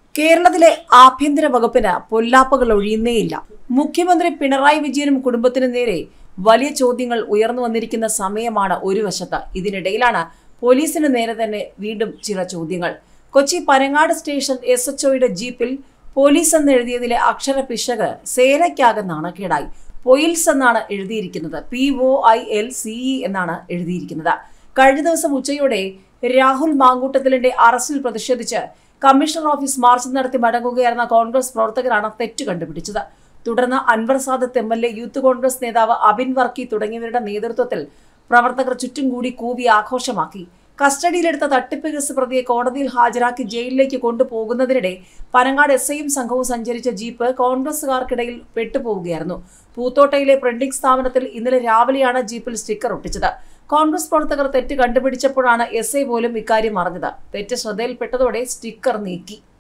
കേരളത്തിലെ ആഭ്യന്തര വകുപ്പിന് പൊല്ലാപ്പുകൾ ഒഴിയുന്നേയില്ല. മുഖ്യമന്ത്രി പിണറായി വിജയനും കുടുംബത്തിനു നേരെ വലിയ ചോദ്യങ്ങൾ ഉയർന്നു വന്നിരിക്കുന്ന സമയമാണ് ഒരു വശത്ത്. ഇതിനിടയിലാണ് പോലീസിന് നേരെ തന്നെ വീണ്ടും ചില ചോദ്യങ്ങൾ. കൊച്ചി പനങ്ങാട് സ്റ്റേഷൻ SHOയുടെ ജീപ്പിൽ പോലീസ് എന്ന് എഴുതിയതിലെ അക്ഷര പിശക് സേനയ്ക്കാകെ നാണക്കേടായി. പൊയിൽസ് എന്നാണ് എഴുതിയിരിക്കുന്നത്, POILCE എന്നാണ് എഴുതിയിരിക്കുന്നത്. കഴിഞ്ഞ ദിവസം ഉച്ചയോടെ രാഹുൽ മാങ്കൂട്ടത്തിലിന്റെ അറസ്റ്റിൽ പ്രതിഷേധിച്ച് കമ്മീഷണർ ഓഫീസ് മാർച്ച് നടത്തി മടങ്ങുകയായിരുന്ന കോൺഗ്രസ് പ്രവർത്തകരാണ് തെറ്റ് കണ്ടുപിടിച്ചത്. തുടർന്ന് അൻവർ സാദത്ത് MLA, യൂത്ത് കോൺഗ്രസ് നേതാവ് അബിൻ വർക്കി തുടങ്ങിയവരുടെ നേതൃത്വത്തിൽ പ്രവർത്തകർ ചുറ്റും കൂടി കൂവി ആഘോഷമാക്കി. കസ്റ്റഡിയിലെടുത്ത തട്ടിപ്പ് കേസ് പ്രതിയെ കോടതിയിൽ ഹാജരാക്കി ജയിലിലേക്ക് കൊണ്ടുപോകുന്നതിനിടെ പനങ്ങാട് SIയും സംഘവും സഞ്ചരിച്ച ജീപ്പ് കോൺഗ്രസുകാർക്കിടയിൽ പെട്ടുപോവുകയായിരുന്നു. പൂത്തോട്ടയിലെ പ്രിന്റിംഗ് സ്ഥാപനത്തിൽ ഇന്നലെ രാവിലെയാണ് ജീപ്പിൽ സ്റ്റിക്കർ ഒട്ടിച്ചത്. കോൺഗ്രസ് പ്രവർത്തകർ തെറ്റ് കണ്ടുപിടിച്ചപ്പോഴാണ് SI പോലും ഇക്കാര്യം അറിഞ്ഞത്. തെറ്റ് ശ്രദ്ധയിൽപ്പെട്ടതോടെ സ്റ്റിക്കർ നീക്കി.